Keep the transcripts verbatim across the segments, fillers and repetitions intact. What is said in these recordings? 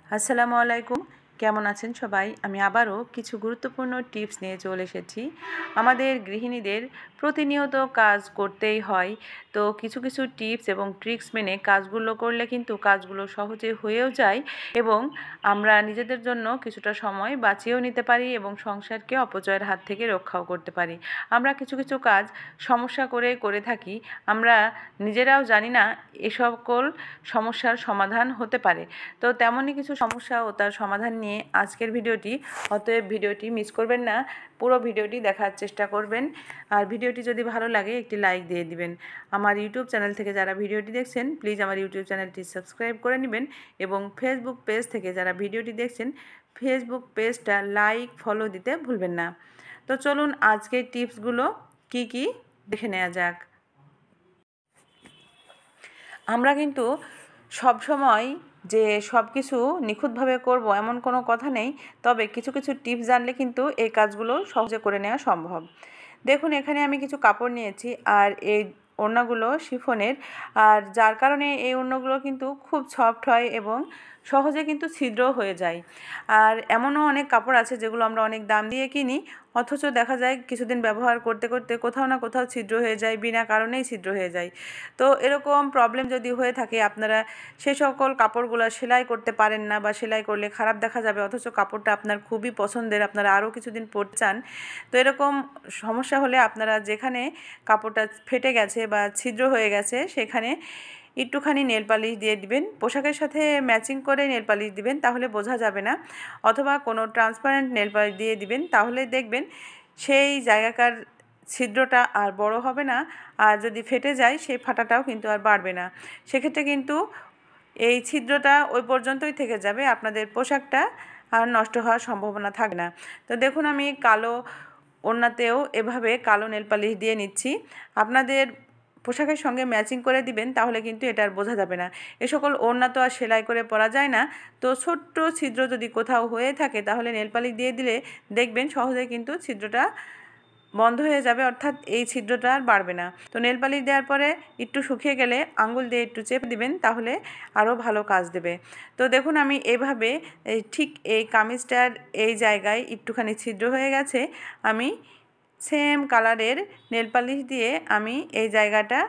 আসসালামু আলাইকুম, কেমন আছেন সবাই? আমি আবারও কিছু গুরুত্বপূর্ণ টিপস নিয়ে চলে এসেছি। আমাদের গৃহিণীদের প্রতিনিয়ত কাজ করতেই হয়, তো কিছু কিছু টিপস এবং ট্রিক্স মেনে কাজগুলো করলে কিন্তু কাজগুলো সহজে হয়েও যায় এবং আমরা নিজেদের জন্য কিছুটা সময় বাঁচিয়েও নিতে পারি এবং সংসারকে অপচয়ের হাত থেকে রক্ষাও করতে পারি। আমরা কিছু কিছু কাজ সমস্যা করে করে থাকি, আমরা নিজেরাও জানি না এ সকল সমস্যার সমাধান হতে পারে। তো তেমনই কিছু সমস্যা ও তার সমাধান নিয়ে আজকের ভিডিওটি, অতএব ভিডিওটি মিস করবেন না, পুরো ভিডিওটি দেখার চেষ্টা করবেন। আর ভিডিওটি যদি ভালো লাগে একটি লাইক দিয়ে দিবেন। আমার ইউটিউব চ্যানেল থেকে যারা ভিডিওটি দেখছেন প্লিজ আমার ইউটিউব চ্যানেলটি সাবস্ক্রাইব করে নেবেন এবং ফেসবুক পেজ থেকে যারা ভিডিওটি দেখছেন ফেসবুক পেজটা লাইক ফলো দিতে ভুলবেন না। তো চলুন আজকের টিপসগুলো কি কি দেখে নেওয়া যাক। আমরা কিন্তু সব সময় যে সব কিছু নিখুঁতভাবে করব এমন কোনো কথা নেই, তবে কিছু কিছু টিপস জানলে কিন্তু এই কাজগুলো সহজে করে নেওয়া সম্ভব। দেখুন, এখানে আমি কিছু কাপড় নিয়েছি আর এই ওড়নাগুলো শিফনের, আর যার কারণে এই ওড়নাগুলো কিন্তু খুব সফট হয় এবং সহজে কিন্তু ছিদ্র হয়ে যায়। আর এমনও অনেক কাপড় আছে যেগুলো আমরা অনেক দাম দিয়ে কিনি, অথচ দেখা যায় কিছুদিন ব্যবহার করতে করতে কোথাও না কোথাও ছিদ্র হয়ে যায়, বিনা কারণেই ছিদ্র হয়ে যায়। তো এরকম প্রবলেম যদি হয়ে থাকে, আপনারা সে সকল কাপড়গুলো সেলাই করতে পারেন না বা সেলাই করলে খারাপ দেখা যাবে, অথচ কাপড়টা আপনার খুবই পছন্দের, আপনারা আরও কিছুদিন পরতে চান, তো এরকম সমস্যা হলে আপনারা যেখানে কাপড়টা ফেটে গেছে বা ছিদ্র হয়ে গেছে সেখানে একটুখানি নেল পালিশ দিয়ে দিবেন, পোশাকের সাথে ম্যাচিং করে নেল পালিশ দিবেন, তাহলে বোঝা যাবে না, অথবা কোনো ট্রান্সপারেন্ট নেল পালিশ দিয়ে দিবেন, তাহলে দেখবেন সেই জায়গাকার ছিদ্রটা আর বড় হবে না, আর যদি ফেটে যায় সেই ফাটাটাও কিন্তু আর বাড়বে না। সেক্ষেত্রে কিন্তু এই ছিদ্রটা ওই পর্যন্তই থেকে যাবে, আপনাদের পোশাকটা আর নষ্ট হওয়ার সম্ভাবনা থাকে না। তো দেখুন, আমি কালো ওড়নাতেও এভাবে কালো নেল পালিশ দিয়ে নিচ্ছি। আপনাদের পোশাকের সঙ্গে ম্যাচিং করে দিবেন, তাহলে কিন্তু এটা আর বোঝা যাবে না। এ সকল ওড়না তো আর সেলাই করে পরা যায় না, তো ছোট্ট ছিদ্র যদি কোথাও হয়ে থাকে তাহলে নেল পালিশ দিয়ে দিলে দেখবেন সহজে কিন্তু ছিদ্রটা বন্ধ হয়ে যাবে, অর্থাৎ এই ছিদ্রটা আর বাড়বে না। তো নেল পালিশ দেওয়ার পরে একটু শুকিয়ে গেলে আঙুল দিয়ে একটু চেপে দিবেন, তাহলে আরও ভালো কাজ দেবে। তো দেখুন, আমি এভাবে এই ঠিক এই কামিজটার এই জায়গায় একটুখানি ছিদ্র হয়ে গেছে, আমি সেম কালারের নেল পালিশ দিয়ে আমি এই জায়গাটা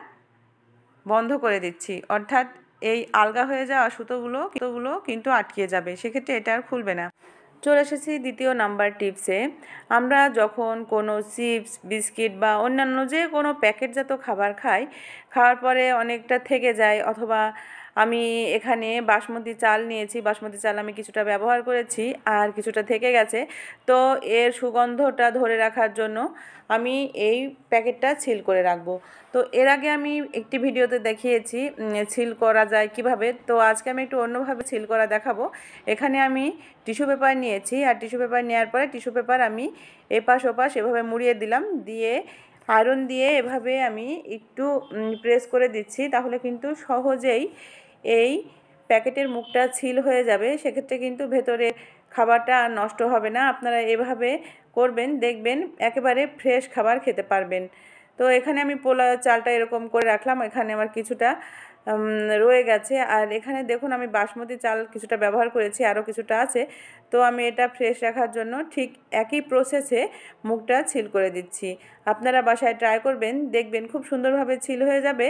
বন্ধ করে দিচ্ছি, অর্থাৎ এই আলগা হয়ে যাওয়া সুতোগুলো সুতোগুলো কিন্তু আটকে যাবে, সেক্ষেত্রে এটা আর খুলবে না। চলে এসেছি দ্বিতীয় নাম্বার টিপসে। আমরা যখন কোনো চিপস, বিস্কিট বা অন্যান্য যে কোনো প্যাকেটজাত খাবার খাই, খাওয়ার পরে অনেকটা থেকে যায়, অথবা আমি এখানে বাসমতি চাল নিয়েছি, বাসমতি চাল আমি কিছুটা ব্যবহার করেছি আর কিছুটা থেকে গেছে, তো এর সুগন্ধটা ধরে রাখার জন্য আমি এই প্যাকেটটা সিল করে রাখবো। তো এর আগে আমি একটি ভিডিওতে দেখিয়েছি সিল করা যায় কিভাবে, তো আজকে আমি একটু অন্যভাবে সিল করা দেখাবো। এখানে আমি টিস্যু পেপার নিয়েছি, আর টিস্যু পেপার নেওয়ার পরে টিস্যু পেপার আমি এপাশ ওপাশ এভাবে মুড়িয়ে দিলাম, দিয়ে আয়রন দিয়ে এভাবে আমি একটু প্রেস করে দিচ্ছি, তাহলে কিন্তু সহজেই এই প্যাকেটের মুখটা সিল হয়ে যাবে, সেক্ষেত্রে কিন্তু ভেতরে খাবারটা আর নষ্ট হবে না। আপনারা এভাবে করবেন, দেখবেন একেবারে ফ্রেশ খাবার খেতে পারবেন। তো এখানে আমি পোলা চালটা এরকম করে রাখলাম, এখানে আমার কিছুটা রয়ে গেছে, আর এখানে দেখুন আমি বাসমতি চাল কিছুটা ব্যবহার করেছি, আরও কিছুটা আছে, তো আমি এটা ফ্রেশ রাখার জন্য ঠিক একই প্রসেসে মুখটা সিল করে দিচ্ছি। আপনারা বাসায় ট্রাই করবেন, দেখবেন খুব সুন্দরভাবে সিল হয়ে যাবে,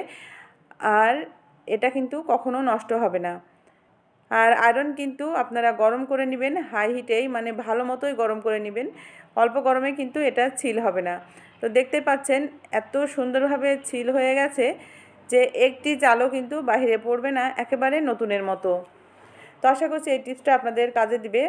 আর এটা কিন্তু কখনো নষ্ট হবে না। আর আয়রন কিন্তু আপনারা গরম করে নেবেন, হাই হিটেই, মানে ভালো মতোই গরম করে নেবেন, অল্প গরমে কিন্তু এটা সিল হবে না। তো দেখতে পাচ্ছেন এত সুন্দরভাবে সিল হয়ে গেছে যে একটি চালও কিন্তু বাইরে পড়বে না, একেবারে নতুনের মতো। তো আশা করছি এই টিপসটা আপনাদের কাজে দিবে।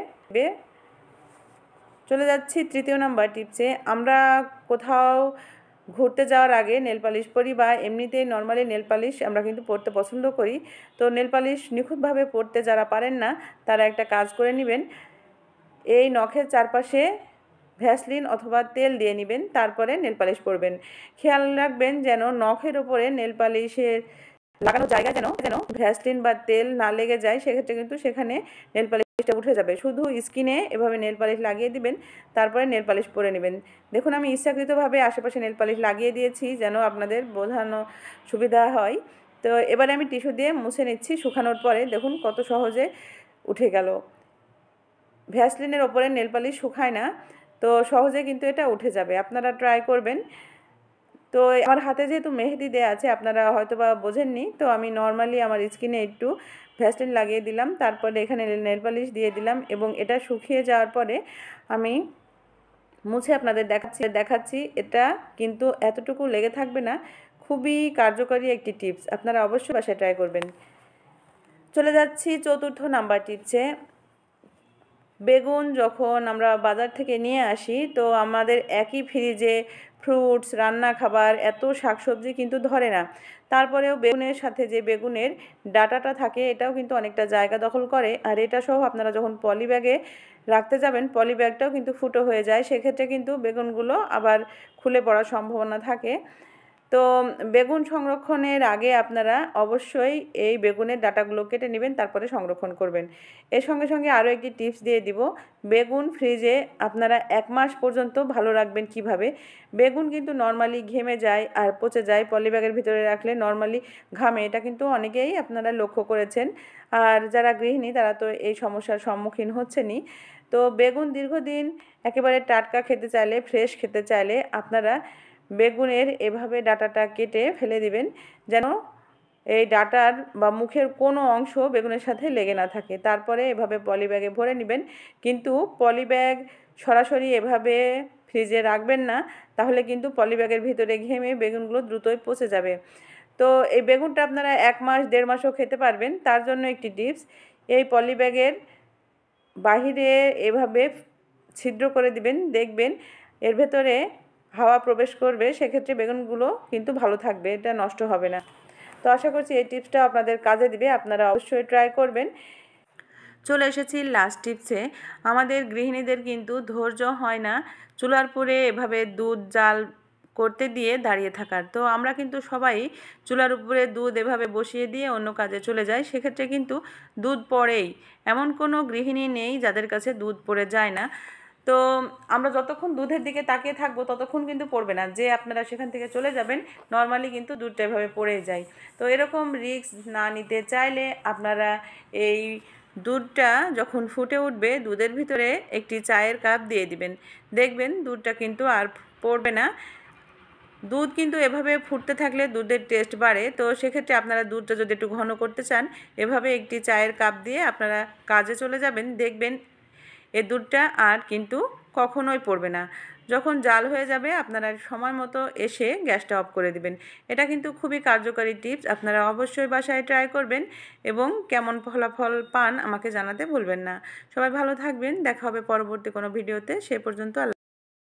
চলে যাচ্ছি তৃতীয় নাম্বার টিপসে। আমরা কোথাও ঘুরতে যাওয়ার আগে নেল পালিশ পরি, বা এমনিতেই নর্মালি নেল পালিশ আমরা কিন্তু পরতে পছন্দ করি। তো নেল পালিশ নিখুঁতভাবে পরতে যারা পারেন না, তারা একটা কাজ করে নেবেন, এই নখের চারপাশে ভ্যাসলিন অথবা তেল দিয়ে নেবেন, তারপরে নেল পালিশ পরবেন। খেয়াল রাখবেন যেন নখের ওপরে নেল পালিশের লাগানো জায়গা যেন যেন ভ্যাসলিন বা তেল না লেগে যায়, সেক্ষেত্রে কিন্তু সেখানে নেল পালিশটা উঠে যাবে। শুধু স্কিনে এভাবে নেল পালিশ লাগিয়ে দিবেন, তারপরে নেল পালিশ পরে নেবেন। দেখুন, আমি ইচ্ছাকৃতভাবে আশেপাশে নেল পালিশ লাগিয়ে দিয়েছি যেন আপনাদের বোঝানো সুবিধা হয়। তো এবারে আমি টিস্যু দিয়ে মুছে নিচ্ছি, শুকানোর পরে দেখুন কত সহজে উঠে গেল। ভ্যাসলিনের ওপরে নেল পালিশ শুকায় না, তো সহজে কিন্তু এটা উঠে যাবে। আপনারা ট্রাই করবেন। তো আমার হাতে যেহেতু মেহেদি দেয়া আছে, আপনারা হয়তো বা বোঝেননি, তো আমি নর্মালি আমার স্কিনে একটু ভ্যাসলিন লাগিয়ে দিলাম, তারপরে এখানে নেল পালিশ দিয়ে দিলাম এবং এটা শুকিয়ে যাওয়ার পরে আমি মুছে আপনাদের দেখাচ্ছি দেখাচ্ছি এটা কিন্তু এতটুকু লেগে থাকবে না। খুবই কার্যকরী একটি টিপস, আপনারা অবশ্যই বাসায় ট্রাই করবেন। চলে যাচ্ছি চতুর্থ নাম্বার টিপসে। বেগুন যখন আমরা বাজার থেকে নিয়ে আসি, তো আমাদের একই ফ্রিজে ফ্রুটস, রান্না খাবার, এত শাকসবজি কিন্তু ধরে না। তারপরেও বেগুনের সাথে যে বেগুনের ডাঁটাটা থাকে এটাও কিন্তু অনেকটা জায়গা দখল করে, আর এটা সহ আপনারা যখন পলি ব্যাগে রাখতে যাবেন পলি ব্যাগটাও কিন্তু ফুটো হয়ে যায়, সেক্ষেত্রে কিন্তু বেগুনগুলো আবার খুলে পড়ার সম্ভাবনা থাকে। তো বেগুন সংরক্ষণের আগে আপনারা অবশ্যই এই বেগুনের ডাঁটাগুলো কেটে নেবেন, তারপরে সংরক্ষণ করবেন। এর সঙ্গে সঙ্গে আরও একটি টিপস দিয়ে দিব, বেগুন ফ্রিজে আপনারা এক মাস পর্যন্ত ভালো রাখবেন কিভাবে। বেগুন কিন্তু নর্মালি ঘেমে যায় আর পচে যায়, পলিব্যাগের ভিতরে রাখলে নর্মালি ঘামে, এটা কিন্তু অনেকেই আপনারা লক্ষ্য করেছেন। আর যারা গৃহিণী তারা তো এই সমস্যার সম্মুখীন হচ্ছেনই। তো বেগুন দীর্ঘদিন একেবারে টাটকা খেতে চাইলে, ফ্রেশ খেতে চাইলে আপনারা বেগুনের এভাবে ডাঁটাটা কেটে ফেলে দিবেন, যেন এই ডাঁটার বা মুখের কোনো অংশ বেগুনের সাথে লেগে না থাকে। তারপরে এভাবে পলি ব্যাগে ভরে নেবেন, কিন্তু পলি ব্যাগ সরাসরি এভাবে ফ্রিজে রাখবেন না, তাহলে কিন্তু পলি ব্যাগের ভিতরে ঘেমে বেগুনগুলো দ্রুতই পচে যাবে। তো এই বেগুনটা আপনারা এক মাস দেড় মাসও খেতে পারবেন। তার জন্য একটি টিপস, এই পলি ব্যাগের বাহিরে এভাবে ছিদ্র করে দিবেন, দেখবেন এর ভেতরে হাওয়া প্রবেশ করবে, সেক্ষেত্রে বেগুনগুলো কিন্তু ভালো থাকবে, এটা নষ্ট হবে না। তো আশা করছি এই টিপসটা আপনাদের কাজে দিবে, আপনারা অবশ্যই ট্রাই করবেন। চলে এসেছি লাস্ট টিপসে। আমাদের গৃহিণীদের কিন্তু ধৈর্য হয় না চুলার উপরে এভাবে দুধ জাল করতে দিয়ে দাঁড়িয়ে থাকার। তো আমরা কিন্তু সবাই চুলার উপরে দুধ এভাবে বসিয়ে দিয়ে অন্য কাজে চলে যাই, সেক্ষেত্রে কিন্তু দুধ পড়েই। এমন কোনো গৃহিণী নেই যাদের কাছে দুধ পড়ে যায় না। তো আমরা যতক্ষণ দুধের দিকে তাকিয়ে থাকবো ততক্ষণ কিন্তু পড়বে না, যে আপনারা সেখান থেকে চলে যাবেন নর্মালি কিন্তু দুধটা এভাবে পড়ে যায়। তো এরকম রিস্ক না নিতে চাইলে আপনারা এই দুধটা যখন ফুটে উঠবে দুধের ভিতরে একটি চায়ের কাপ দিয়ে দিবেন, দেখবেন দুধটা কিন্তু আর পড়বে না। দুধ কিন্তু এভাবে ফুটতে থাকলে দুধের টেস্ট বাড়ে, তো সেক্ষেত্রে আপনারা দুধটা যদি একটু ঘন করতে চান এভাবে একটি চায়ের কাপ দিয়ে আপনারা কাজে চলে যাবেন, দেখবেন এই দুধটা আর কিন্তু কখনোই পড়বে না। যখন জাল হয়ে যাবে আপনারা সময় মতো এসে গ্যাসটা অফ করে দিবেন। এটা কিন্তু খুবই কার্যকরী টিপস, আপনারা অবশ্যই বাসায় ট্রাই করবেন এবং কেমন ফলাফল পান আমাকে জানাতে ভুলবেন না। সবাই ভালো থাকবেন, দেখা হবে পরবর্তী কোনো ভিডিওতে, সে পর্যন্ত।